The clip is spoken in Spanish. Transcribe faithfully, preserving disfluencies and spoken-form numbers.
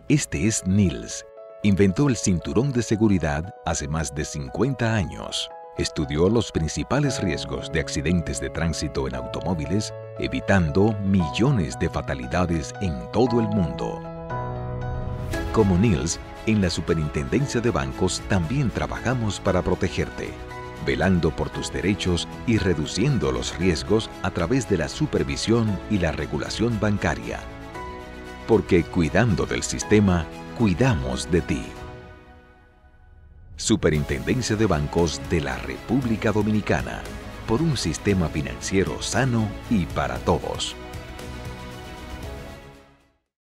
Este es Nils. Inventó el cinturón de seguridad hace más de cincuenta años. Estudió los principales riesgos de accidentes de tránsito en automóviles, evitando millones de fatalidades en todo el mundo. Como Nils, en la Superintendencia de Bancos también trabajamos para protegerte, velando por tus derechos y reduciendo los riesgos a través de la supervisión y la regulación bancaria. Porque cuidando del sistema, cuidamos de ti. Superintendencia de Bancos de la República Dominicana, por un sistema financiero sano y para todos.